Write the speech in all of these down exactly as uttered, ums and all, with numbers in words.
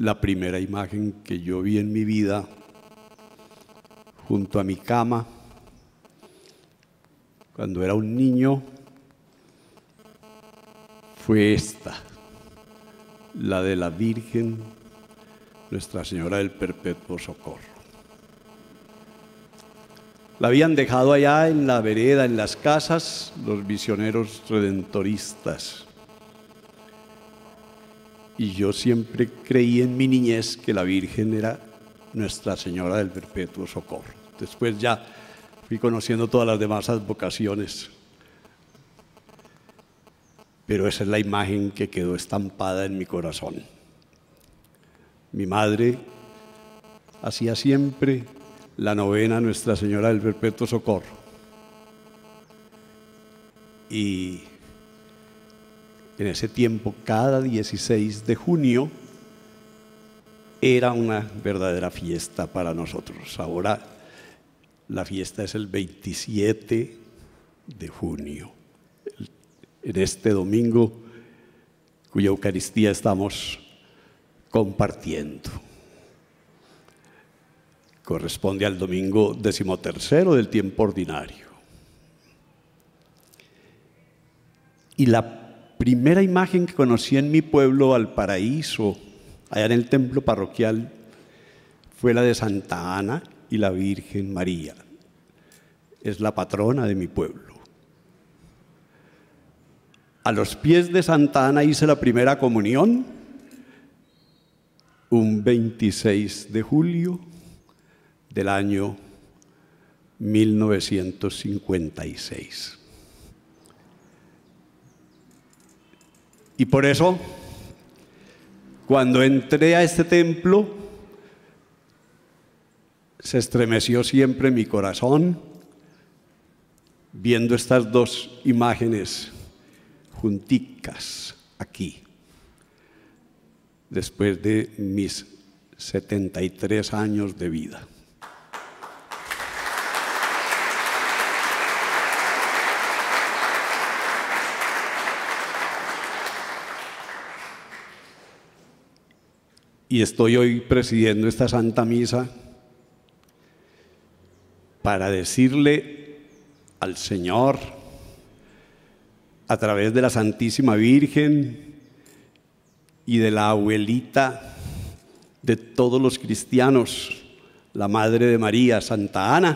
la primera imagen que yo vi en mi vida junto a mi cama cuando era un niño fue esta, la de la Virgen Nuestra Señora del Perpetuo Socorro. La habían dejado allá en la vereda, en las casas, los misioneros redentoristas. Y yo siempre creí en mi niñez que la Virgen era Nuestra Señora del Perpetuo Socorro. Después ya fui conociendo todas las demás advocaciones. Pero esa es la imagen que quedó estampada en mi corazón. Mi madre hacía siempre la novena a Nuestra Señora del Perpetuo Socorro. Y en ese tiempo, cada dieciséis de junio, era una verdadera fiesta para nosotros. Ahora la fiesta es el veintisiete de junio, en este domingo cuya Eucaristía estamos compartiendo. Corresponde al domingo decimotercero del tiempo ordinario. Y la primera imagen que conocí en mi pueblo, Valparaíso, allá en el templo parroquial, fue la de Santa Ana y la Virgen María. Es la patrona de mi pueblo. A los pies de Santa Ana hice la primera comunión, un veintiséis de julio del año mil novecientos cincuenta y seis. Y por eso, cuando entré a este templo, se estremeció siempre mi corazón viendo estas dos imágenes junticas aquí, después de mis setenta y tres años de vida. Y estoy hoy presidiendo esta Santa Misa para decirle al Señor, a través de la Santísima Virgen y de la abuelita de todos los cristianos, la Madre de María, Santa Ana: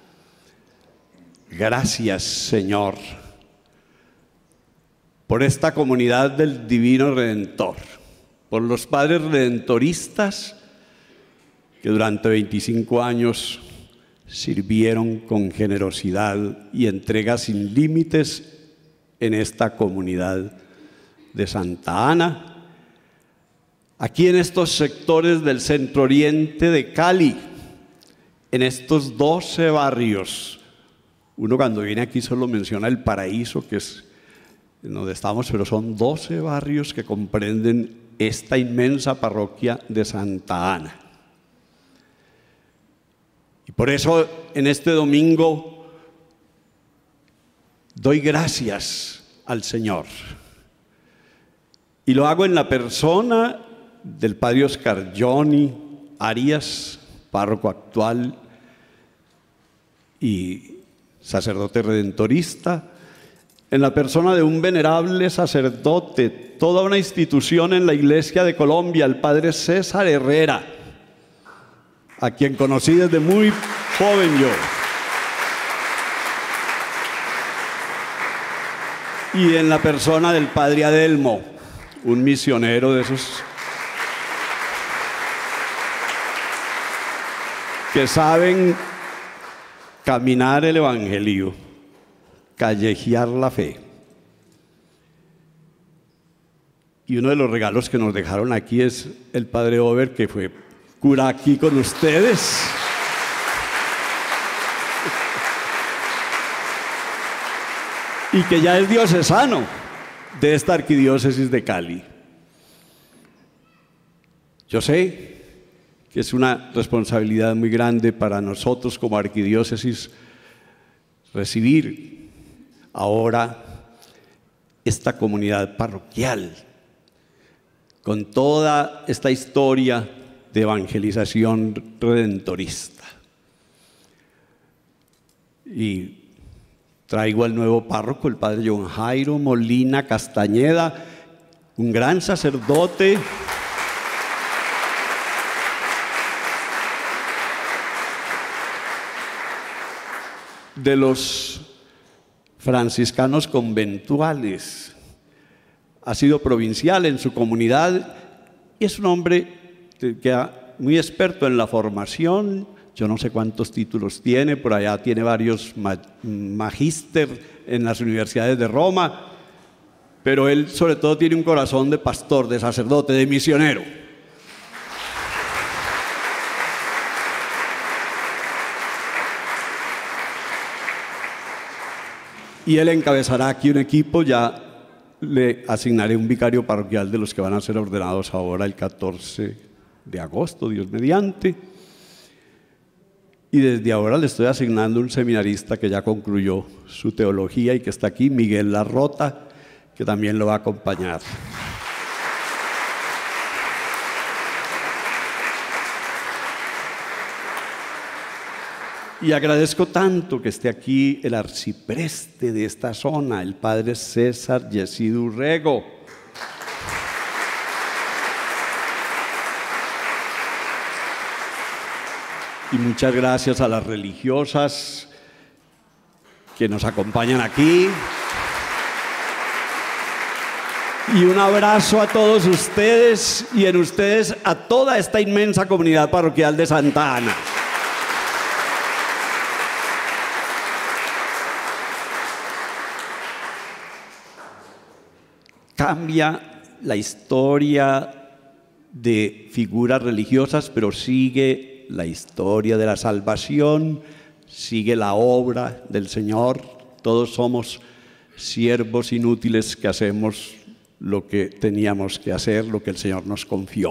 gracias, Señor, por esta comunidad del Divino Redentor, por los padres redentoristas que durante veinticinco años sirvieron con generosidad y entrega sin límites en esta comunidad de Santa Ana, aquí en estos sectores del centro oriente de Cali, en estos doce barrios. Uno cuando viene aquí solo menciona el Paraíso, que es donde estamos, pero son doce barrios que comprenden esta inmensa parroquia de Santa Ana. Y por eso en este domingo doy gracias al Señor. Y lo hago en la persona del padre Oscar Johnny Arias, párroco actual y sacerdote redentorista, en la persona de un venerable sacerdote, toda una institución en la Iglesia de Colombia, el padre César Herrera, a quien conocí desde muy joven yo. Y en la persona del padre Adelmo, un misionero de esos que saben caminar el evangelio, callejear la fe. Y uno de los regalos que nos dejaron aquí es el padre Ober, que fue cura aquí con ustedes. Y que ya es diocesano de esta arquidiócesis de Cali. Yo sé que es una responsabilidad muy grande para nosotros como arquidiócesis recibir ahora esta comunidad parroquial con toda esta historia de evangelización redentorista. Y traigo al nuevo párroco, el padre John Jairo Molina Castañeda, un gran sacerdote, de los franciscanos conventuales. Ha sido provincial en su comunidad y es un hombre que, que ha, muy experto en la formación. Yo no sé cuántos títulos tiene, por allá tiene varios ma magíster en las universidades de Roma, pero él sobre todo tiene un corazón de pastor, de sacerdote, de misionero. Y él encabezará aquí un equipo. Ya le asignaré un vicario parroquial de los que van a ser ordenados ahora el catorce de agosto, Dios mediante. Y desde ahora le estoy asignando un seminarista que ya concluyó su teología y que está aquí, Miguel Larrota, que también lo va a acompañar. Y agradezco tanto que esté aquí el arcipreste de esta zona, el padre César Yesidu Urrego. Y muchas gracias a las religiosas que nos acompañan aquí. Y un abrazo a todos ustedes y en ustedes a toda esta inmensa comunidad parroquial de Santa Ana. Cambia la historia de figuras religiosas, pero sigue la historia de la salvación, sigue la obra del Señor. Todos somos siervos inútiles que hacemos lo que teníamos que hacer, lo que el Señor nos confió.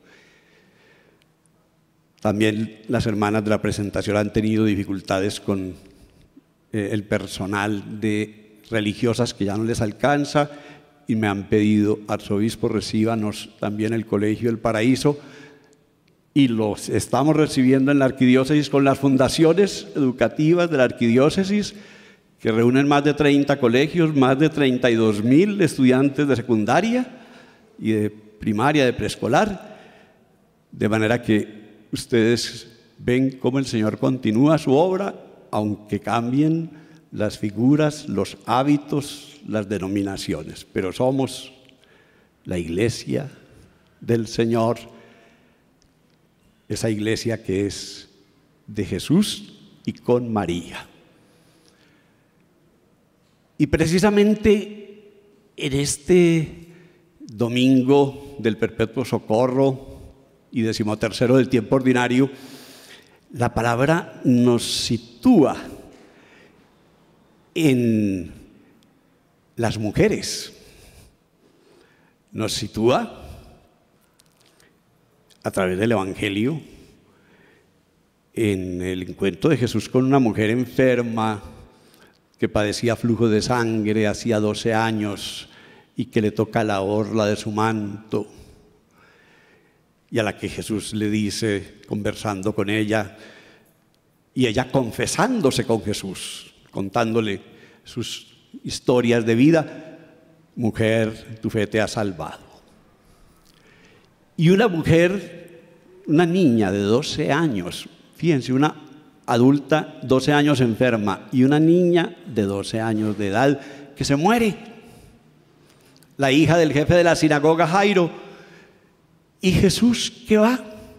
También las hermanas de la presentación han tenido dificultades con eh, el personal de religiosas que ya no les alcanza y me han pedido: arzobispo, recíbanos también el Colegio del Paraíso, y los estamos recibiendo en la arquidiócesis con las fundaciones educativas de la arquidiócesis, que reúnen más de treinta colegios, más de treinta y dos mil estudiantes de secundaria y de primaria, de preescolar, de manera que ustedes ven cómo el Señor continúa su obra, aunque cambien las figuras, los hábitos, las denominaciones, pero somos la iglesia del Señor, esa iglesia que es de Jesús y con María. Y precisamente en este domingo del Perpetuo Socorro y decimotercero del tiempo ordinario, la palabra nos sitúa en las mujeres, nos sitúa a través del Evangelio en el encuentro de Jesús con una mujer enferma que padecía flujo de sangre hacía doce años y que le toca la orla de su manto, y a la que Jesús le dice, conversando con ella, y ella confesándose con Jesús, contándole sus historias de vida: mujer, tu fe te ha salvado. Y una mujer, una niña de doce años, fíjense, una adulta, doce años enferma, y una niña de doce años de edad que se muere, la hija del jefe de la sinagoga, Jairo. Y Jesús, ¿qué va?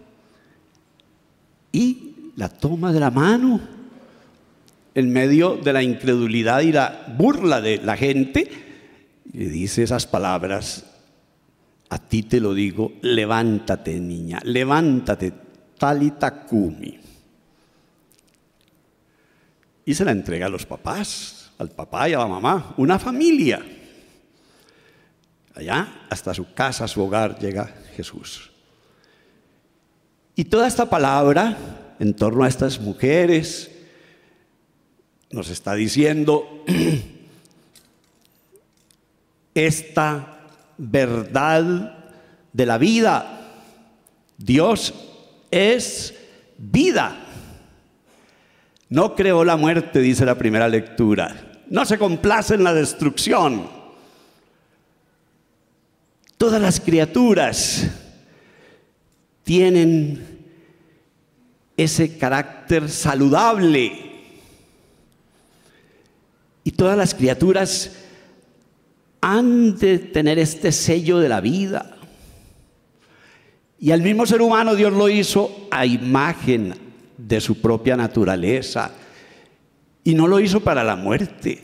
Y la toma de la mano en medio de la incredulidad y la burla de la gente, y le dice esas palabras: a ti te lo digo, levántate, niña, levántate, talita cumi. Y se la entrega a los papás, al papá y a la mamá, una familia. Allá, hasta su casa, su hogar, llega Jesús. Y toda esta palabra en torno a estas mujeres nos está diciendo esta verdad de la vida. Dios es vida. No creó la muerte, dice la primera lectura. No se complace en la destrucción. Todas las criaturas tienen ese carácter saludable. Y todas las criaturas han de tener este sello de la vida. Y al mismo ser humano Dios lo hizo a imagen de su propia naturaleza. Y no lo hizo para la muerte.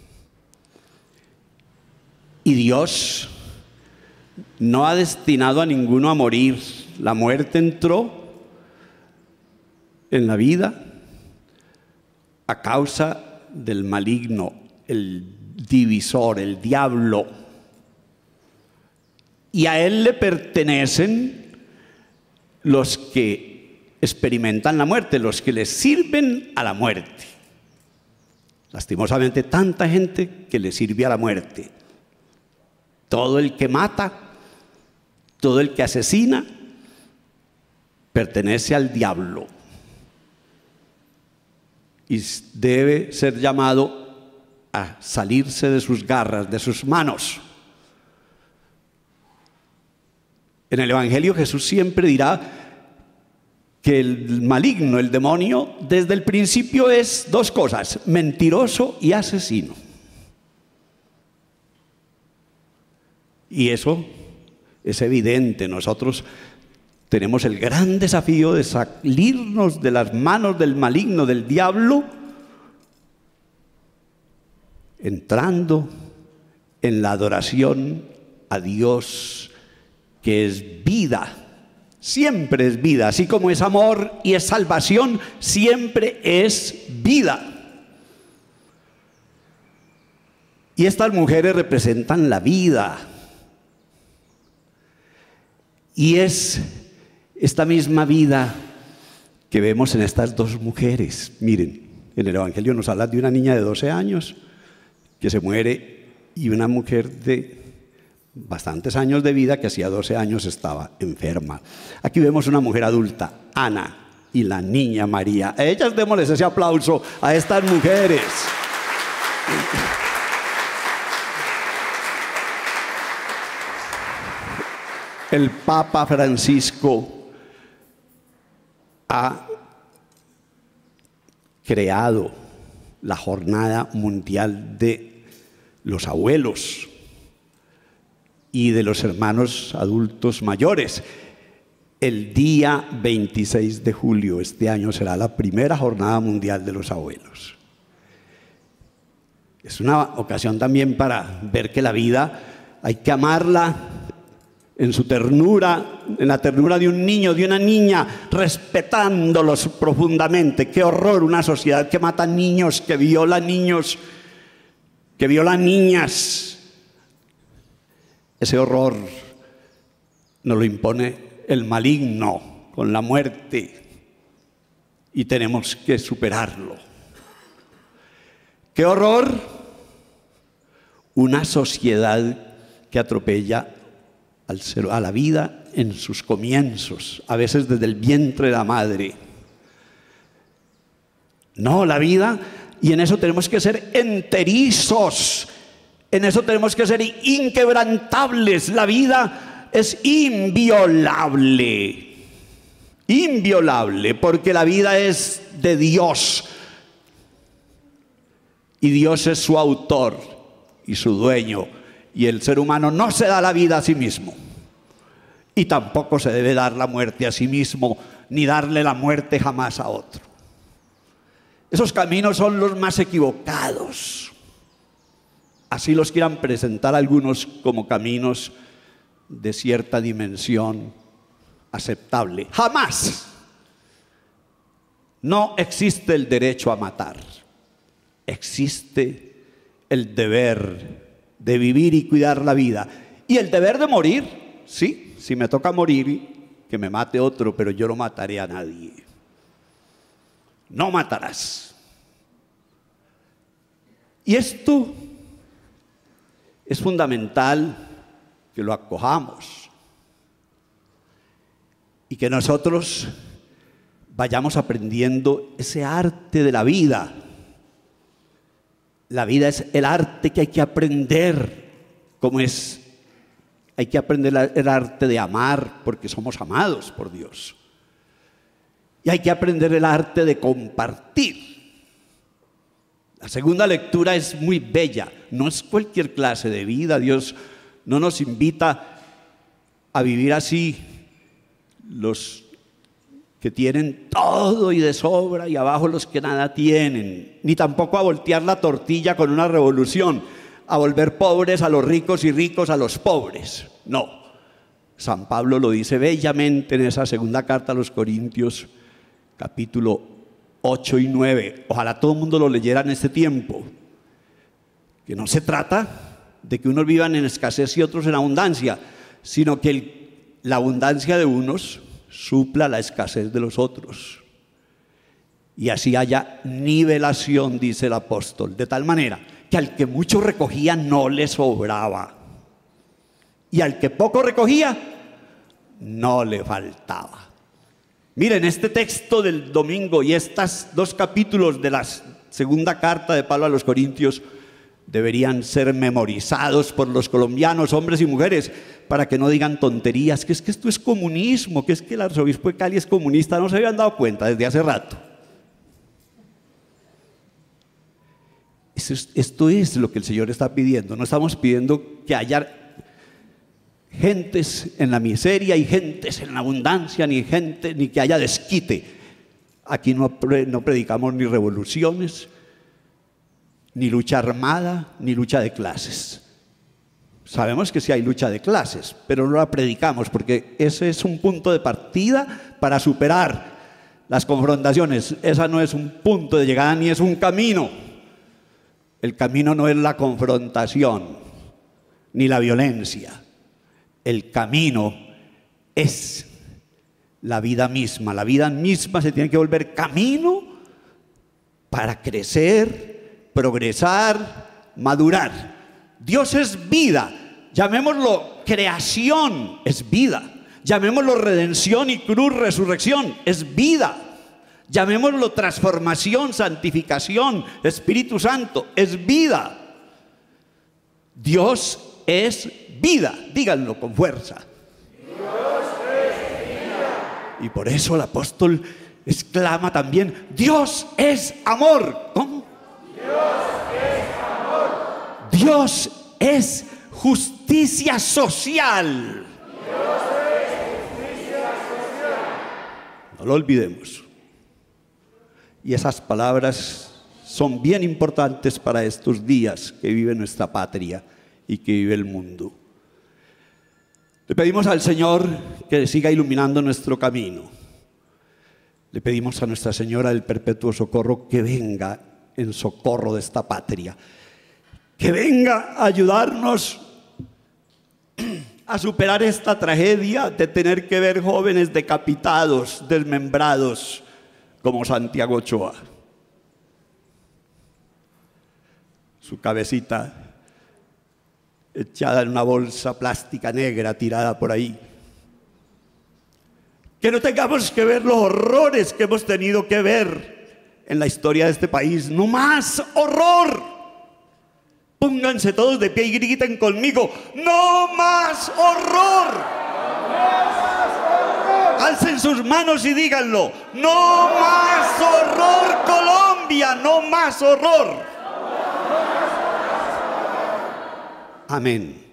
Y Dios no ha destinado a ninguno a morir. La muerte entró en la vida a causa del maligno, el divisor, el diablo. Y a él le pertenecen los que experimentan la muerte, los que le sirven a la muerte. Lastimosamente, tanta gente que le sirve a la muerte. Todo el que mata, todo el que asesina, pertenece al diablo. Y debe ser llamado a salirse de sus garras, de sus manos. En el Evangelio Jesús siempre dirá que el maligno, el demonio, desde el principio es dos cosas: mentiroso y asesino. Y eso es evidente. Nosotros tenemos el gran desafío de salirnos de las manos del maligno, del diablo, entrando en la adoración a Dios, que es vida. Siempre es vida, así como es amor y es salvación, siempre es vida. Y estas mujeres representan la vida. Y es esta misma vida que vemos en estas dos mujeres. Miren, en el Evangelio nos habla de una niña de doce años que se muere y una mujer de bastantes años de vida que hacía doce años estaba enferma. Aquí vemos una mujer adulta, Ana, y la niña María. A ellas démosles ese aplauso a estas mujeres. El Papa Francisco ha creado la Jornada Mundial de los Abuelos y de los hermanos adultos mayores. El día veintiséis de julio, este año, será la primera Jornada Mundial de los Abuelos. Es una ocasión también para ver que la vida hay que amarla en su ternura, en la ternura de un niño, de una niña, respetándolos profundamente. ¡Qué horror! Una sociedad que mata niños, que viola niños, que viola niñas. Ese horror nos lo impone el maligno con la muerte y tenemos que superarlo. ¡Qué horror! Una sociedad que atropella al ser, a la vida en sus comienzos, a veces desde el vientre de la madre. No, la vida, y en eso tenemos que ser enterizos, en eso tenemos que ser inquebrantables. La vida es inviolable, inviolable, porque la vida es de Dios, y Dios es su autor y su dueño. Y el ser humano no se da la vida a sí mismo. Y tampoco se debe dar la muerte a sí mismo, ni darle la muerte jamás a otro. Esos caminos son los más equivocados. Así los quieran presentar algunos como caminos de cierta dimensión aceptable. Jamás. No existe el derecho a matar. Existe el deber de vivir y cuidar la vida. Y el deber de morir, sí, si me toca morir, que me mate otro, pero yo no mataré a nadie. No matarás. Y esto es fundamental que lo acojamos. y que nosotros vayamos aprendiendo ese arte de la vida. La vida es el arte que hay que aprender, como es, hay que aprender el arte de amar, porque somos amados por Dios. Y hay que aprender el arte de compartir. La segunda lectura es muy bella, no es cualquier clase de vida. Dios no nos invita a vivir así, los que tienen todo y de sobra y abajo los que nada tienen, ni tampoco a voltear la tortilla con una revolución, a volver pobres a los ricos y ricos a los pobres. No, San Pablo lo dice bellamente en esa segunda carta a los Corintios, capítulo ocho y nueve. Ojalá todo el mundo lo leyera en este tiempo, que no se trata de que unos vivan en escasez y otros en abundancia, sino que el, la abundancia de unos supla la escasez de los otros. Y así haya nivelación, dice el apóstol, de tal manera que al que mucho recogía no le sobraba, y al que poco recogía no le faltaba. Miren, este texto del domingo y estos dos capítulos de la segunda carta de Pablo a los Corintios deberían ser memorizados por los colombianos, hombres y mujeres, para que no digan tonterías, que es que esto es comunismo, que es que el arzobispo de Cali es comunista. No se habían dado cuenta desde hace rato. Esto es lo que el Señor está pidiendo. No estamos pidiendo que haya gentes en la miseria y gentes en la abundancia, ni gente, ni que haya desquite. Aquí no, no predicamos ni revoluciones, ni lucha armada, ni lucha de clases. Sabemos que sí hay lucha de clases, pero no la predicamos porque ese es un punto de partida para superar las confrontaciones. Esa no es un punto de llegada ni es un camino. El camino no es la confrontación ni la violencia. El camino es la vida misma. La vida misma se tiene que volver camino para crecer, progresar, madurar. Dios es vida, llamémoslo creación, es vida. Llamémoslo redención y cruz, resurrección, es vida. Llamémoslo transformación, santificación, Espíritu Santo, es vida. Dios es vida, díganlo con fuerza. Dios es vida. Y por eso el apóstol exclama también, Dios es amor. ¿Cómo? Dios es amor. Dios es justicia social. Dios es justicia social. No lo olvidemos. Y esas palabras son bien importantes para estos días que vive nuestra patria y que vive el mundo. Le pedimos al Señor que siga iluminando nuestro camino. Le pedimos a Nuestra Señora del Perpetuo Socorro que venga en socorro de esta patria, que venga a ayudarnos a superar esta tragedia de tener que ver jóvenes decapitados, desmembrados, como Santiago Ochoa. Su cabecita echada en una bolsa plástica negra tirada por ahí. Que no tengamos que ver los horrores que hemos tenido que ver en la historia de este país. ¡No más horror! Pónganse todos de pie y griten conmigo, ¡no más horror! ¡No más horror! Alcen sus manos y díganlo, ¡no más horror, Colombia! ¡No más horror! Amén.